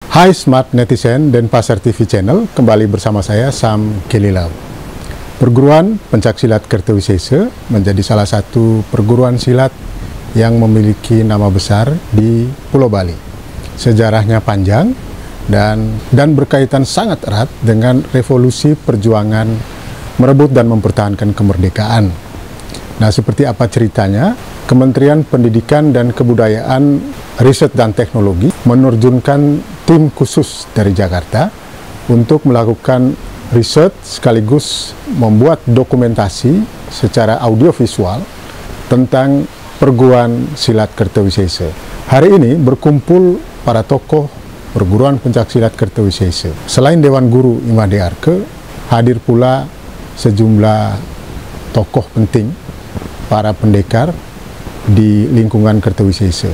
Hai Smart Netizen dan Pasar TV Channel, kembali bersama saya Sam Kelilau. Perguruan Pencaksilat Kertawisesa menjadi salah satu perguruan silat yang memiliki nama besar di Pulau Bali. Sejarahnya panjang dan berkaitan sangat erat dengan revolusi perjuangan merebut dan mempertahankan kemerdekaan. Nah, seperti apa ceritanya? Kementerian Pendidikan dan Kebudayaan, Riset dan Teknologi menerjunkan tim khusus dari Jakarta untuk melakukan riset sekaligus membuat dokumentasi secara audiovisual tentang perguruan silat Kertawisesa. Hari ini berkumpul para tokoh perguruan pencaksilat Kertawisesa. Selain Dewan Guru Imade Arke, hadir pula sejumlah tokoh penting, para pendekar di lingkungan Kertawisesa.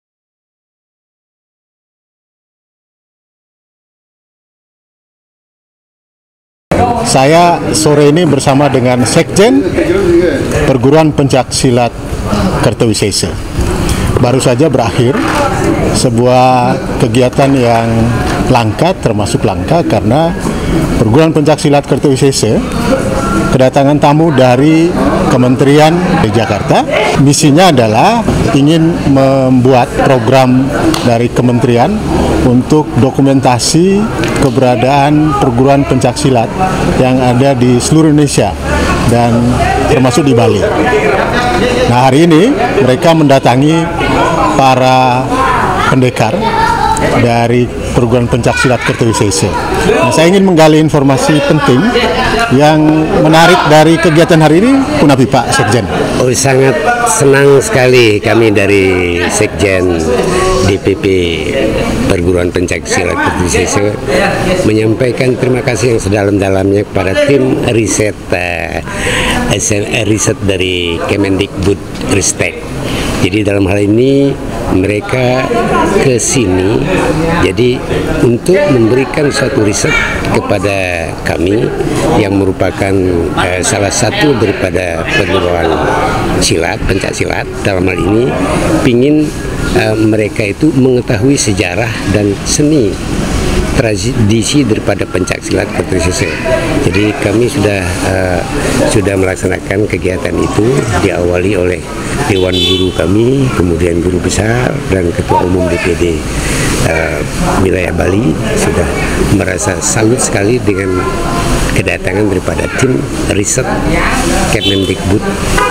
Saya sore ini bersama dengan Sekjen Perguruan Pencaksilat Kertawisesa. Baru saja berakhir sebuah kegiatan yang langka, termasuk langka karena Perguruan Pencaksilat Kertawisesa kedatangan tamu dari Kementerian di Jakarta. Misinya adalah ingin membuat program dari kementerian untuk dokumentasi keberadaan perguruan pencaksilat yang ada di seluruh Indonesia dan termasuk di Bali. Nah, hari ini mereka mendatangi para pendekar dari perguruan pencaksilat Kertawisesa. Nah, saya ingin menggali informasi penting yang menarik dari kegiatan hari ini. Punapi Pak Sekjen. Oh, sangat senang sekali kami dari Sekjen DPP Perguruan Pencaksilat Kertawisesa menyampaikan terima kasih yang sedalam-dalamnya kepada tim riset dari Kemendikbudristek. Jadi dalam hal ini mereka ke sini jadi untuk memberikan suatu riset kepada kami yang merupakan salah satu daripada perguruan silat, pencaksilat. Dalam hal ini ingin mereka itu mengetahui sejarah dan seni tradisi daripada pencaksilat Kertawisesa. Jadi kami sudah melaksanakan kegiatan itu, diawali oleh Dewan Guru kami, kemudian Guru Besar dan Ketua Umum DPD wilayah Bali sudah merasa salut sekali dengan kedatangan daripada tim riset Kemendikbud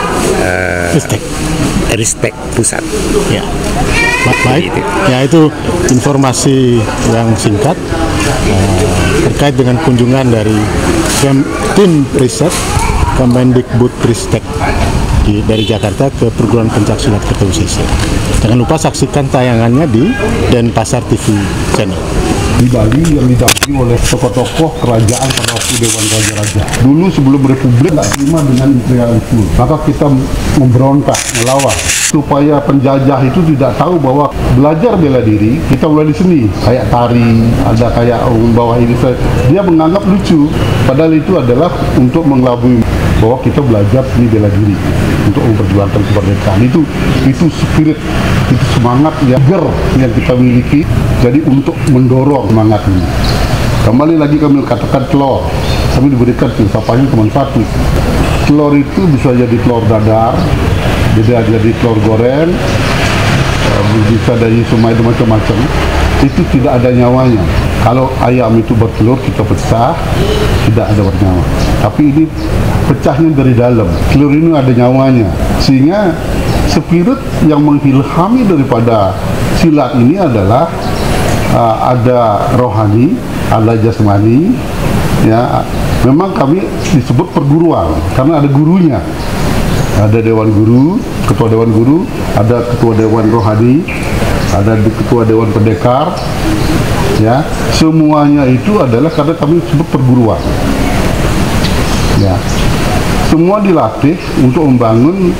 Ristek Pusat. Ya. Baik, ya itu informasi yang singkat terkait dengan kunjungan dari tim riset Kemendikbudristek dari Jakarta ke Perguruan Pencaksilat Kertawisesa. Jangan lupa saksikan tayangannya di Denpasar TV Channel. Di Bali yang didampingi oleh tokoh-tokoh kerajaan pada waktu Dewan Raja-Raja. Dulu sebelum Republik tidak terima dengan imperialisme, maka kita memberontak, melawan supaya penjajah itu tidak tahu bahwa belajar bela diri kita mulai di seni, kayak tari, ada kayak bawah ini. Dia menganggap lucu, padahal itu adalah untuk mengelabui bahwa kita belajar seni bela diri untuk memperjuangkan kemerdekaan. Itu spirit, itu semangat yang kita miliki. Jadi untuk mendorong semangat ini. Kembali lagi kami katakan telur, kami diberikan filsafatnya cuma satu. Telur itu bisa jadi telur dadar, jadi telur goreng, bisa dari semua itu macam-macam. Itu tidak ada nyawanya. Kalau ayam itu bertelur kita pecah, tidak ada bernyawa. Tapi ini pecahnya dari dalam. Telur ini ada nyawanya, sehingga spirit yang mengilhami daripada silat ini adalah ada rohani, ada jasmani. Ya, memang kami disebut perguruan karena ada gurunya. Ada Dewan Guru, Ketua Dewan Guru, ada Ketua Dewan Rohani, ada Ketua Dewan Pendekar. Ya, semuanya itu adalah karena kami disebut perguruan. Ya, semua dilatih untuk membangun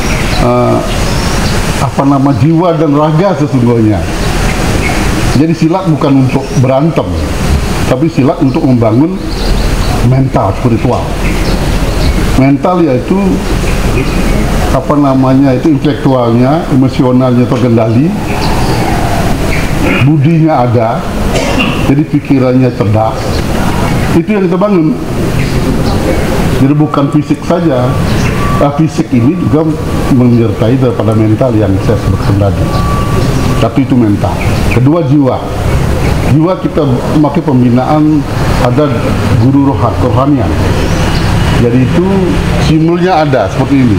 jiwa dan raga sesungguhnya. Jadi silat bukan untuk berantem, tapi silat untuk membangun mental, spiritual. Mental yaitu intelektualnya, emosionalnya terkendali, budinya ada, jadi pikirannya cerdas. Itu yang kita bangun. Jadi bukan fisik saja, fisik ini juga menyertai daripada mental yang saya sebutkan tadi. Tapi itu mental. Kedua, jiwa. Jiwa kita memakai pembinaan, ada guru rohanian. Jadi itu simbolnya ada seperti ini.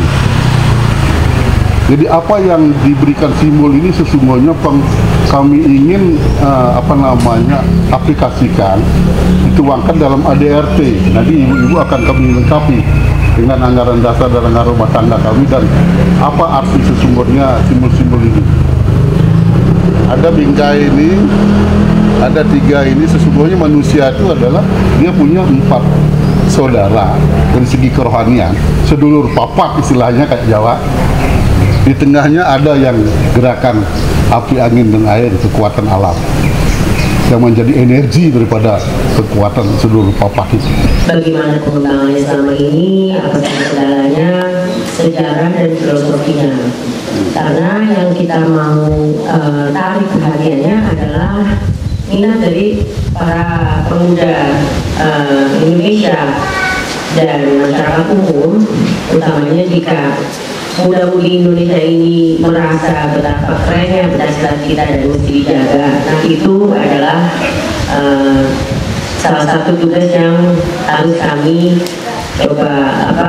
Jadi apa yang diberikan simbol ini sesungguhnya kami ingin aplikasikan, dituangkan dalam ADRT. Nanti ibu-ibu akan kami lengkapi dengan anggaran dasar dan anggaran rumah tangga kami dan apa arti sesungguhnya simbol-simbol ini. Ada bingkai ini, ada 3 ini. Sesungguhnya manusia itu adalah dia punya 4 saudara dari segi kerohanian, sedulur papak istilahnya kayak Jawa. Di tengahnya ada yang gerakan api, angin, dan air, kekuatan alam yang menjadi energi daripada kekuatan seluruh papak itu. Bagaimana pengembangannya selama ini, apa saja kendalanya, sejarah dan filosofinya. Karena yang kita mau tarik perhatiannya adalah minat dari para pemuda Indonesia dan masyarakat umum, utamanya jika muda-mudi Indonesia ini merasa betapa kerennya pencaksilat kita dan mesti dijaga. Nah, itu adalah salah satu tugas yang harus kami coba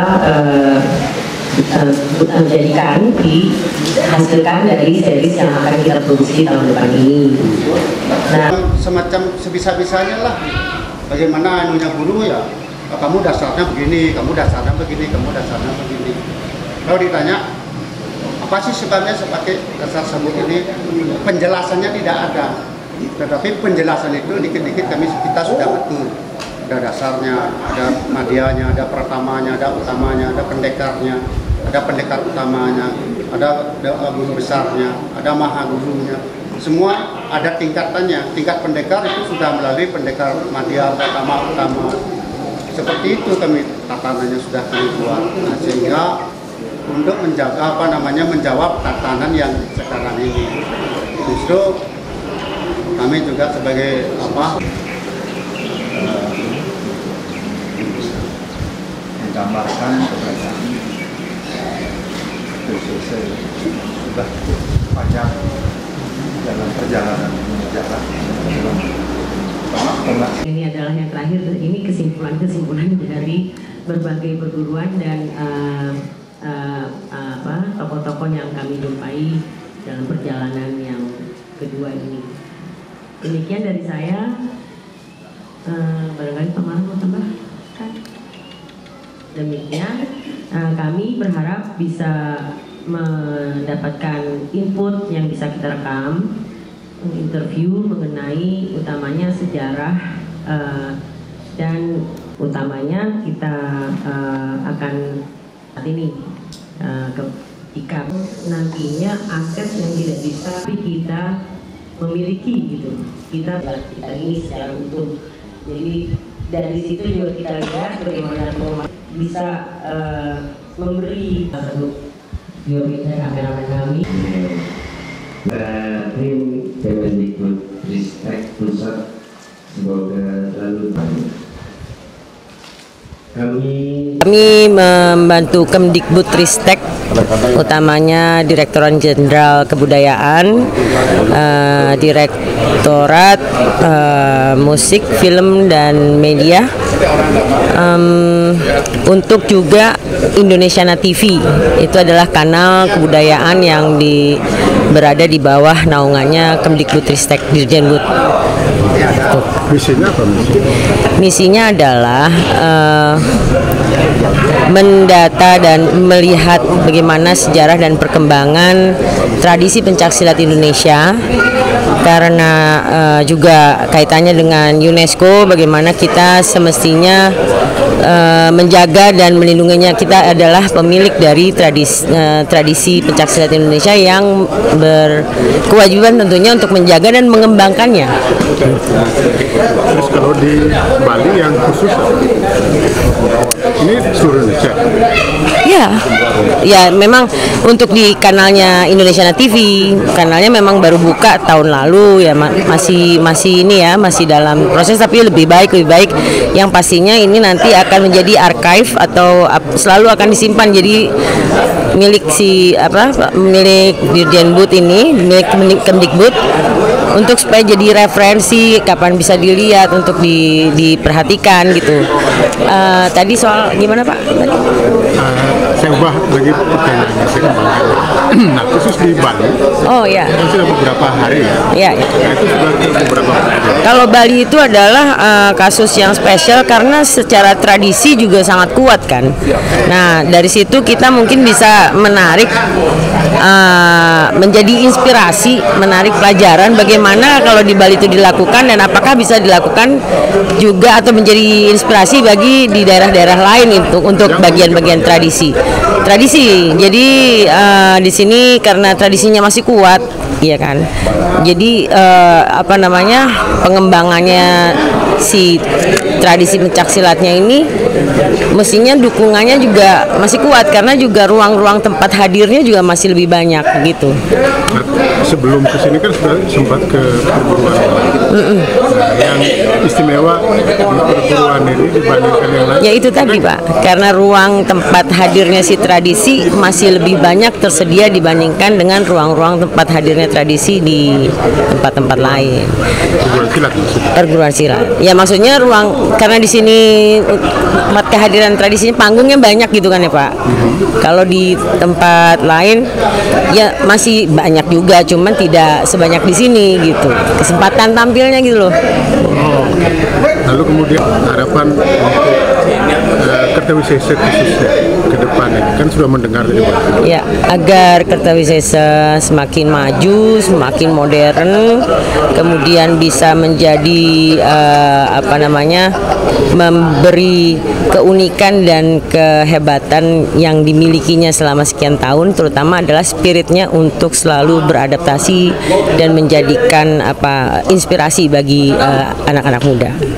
menjadikan dihasilkan dari series yang akan kita produksi tahun depan ini. Nah, semacam sebisa-bisanya lah. Bagaimana anunya guru ya, kamu dasarnya begini, kamu dasarnya begini, kamu dasarnya begini. Kalau ditanya apa sih sebenarnya sebagai dasar sebut ini, penjelasannya tidak ada. Tetapi penjelasan itu dikit-dikit kita sudah betul. Ada dasarnya, ada madhianya, ada pratamanya, ada utamanya, ada pendekarnya, ada pendekar utamanya, ada guru besarnya, ada maha gurunya. Semua ada tingkatannya. Tingkat pendekar itu sudah melalui pendekar madhya, utama. Seperti itu kami tatanannya sudah kami buat. Nah, sehingga untuk menjaga menjawab tatanan yang sekarang ini. Justru kami juga sebagai menggambarkan keberadaan sudah panjang dalam perjalanan menjaga. Ini adalah yang terakhir. Ini kesimpulan dari berbagai perguruan dan tokoh-tokoh yang kami jumpai dalam perjalanan yang kedua ini. Demikian dari saya. Barangkali Pak Marah mau tambahkan? Demikian, kami berharap bisa mendapatkan input yang bisa kita rekam, interview mengenai utamanya sejarah dan utamanya kita akan saat ini ketika nantinya aset yang tidak bisa tapi kita memiliki gitu, kita ini secara utuh. Jadi dari situ juga kita lihat bagaimana bisa memberi satu kameramen kami. Tim Kemendikbud Ristek Pusat semoga selalu baik. Kami membantu Kemdikbud Ristek, utamanya Direktorat Jenderal Kebudayaan, Direktorat Musik, Film, dan Media, untuk juga Indonesiana TV. Itu adalah kanal kebudayaan yang berada di bawah naungannya Kemdikbud Ristek Dirjenbud. Misinya apa? Misinya adalah mendata dan melihat bagaimana sejarah dan perkembangan tradisi pencaksilat Indonesia, karena juga kaitannya dengan UNESCO, bagaimana kita semestinya menjaga dan melindunginya. Kita adalah pemilik dari tradisi pencaksilat Indonesia yang berkewajiban tentunya untuk menjaga dan mengembangkannya. Terus kalau di Bali yang khusus ini seluruh Indonesia? Ya memang untuk di kanalnya Indonesiana TV, kanalnya memang baru buka tahun lalu ya, masih ini ya, masih dalam proses, tapi lebih baik yang pastinya ini nanti akan menjadi archive atau selalu akan disimpan jadi milik milik Dirjen Bud ini, milik Kemdikbud, untuk supaya jadi referensi kapan bisa dilihat untuk diperhatikan gitu. Tadi soal gimana Pak? Saya ubah lagi pertanyaannya, saya kembangkan. Nah, khusus di Bali. Oh ya. Kan sudah beberapa hari ya. Ya. Nah, itu sudah beberapa hari. Kalau Bali itu adalah kasus yang spesial karena secara tradisi juga sangat kuat kan. Nah, dari situ kita mungkin bisa menarik menjadi inspirasi, menarik pelajaran bagaimana kalau di Bali itu dilakukan dan apakah bisa dilakukan juga atau menjadi inspirasi bagi di daerah-daerah lain untuk bagian-bagian tradisi. Jadi di sini karena tradisinya masih kuat, iya kan. Jadi pengembangannya si tradisi pencaksilatnya ini mestinya dukungannya juga masih kuat karena juga ruang-ruang tempat hadirnya juga masih lebih banyak gitu. Sebelum kesini kan sudah sempat ke perguruan yang istimewa di perguruan ini dibandingkan yang lain. Ya itu tadi Pak, karena ruang tempat hadirnya si tradisi masih lebih banyak tersedia dibandingkan dengan ruang-ruang tempat hadirnya tradisi di tempat-tempat lain. Perguruan silat maksudnya. Perguruan silat. Ya maksudnya ruang, karena di sini tempat kehadiran tradisinya panggungnya banyak gitu kan ya Pak. Kalau di tempat lain ya masih banyak juga, cuman tidak sebanyak di sini gitu. Kesempatan tampilnya gitu loh. Oh, lalu kemudian harapan untuk Kertawisesa khususnya ke depan ini kan sudah mendengar dari Bapak. Ya, agar Kertawisesa semakin maju, semakin modern, kemudian bisa menjadi memberi keunikan dan kehebatan yang dimilikinya selama sekian tahun, terutama adalah spiritnya untuk selalu beradaptasi dan menjadikan inspirasi bagi anak-anak muda.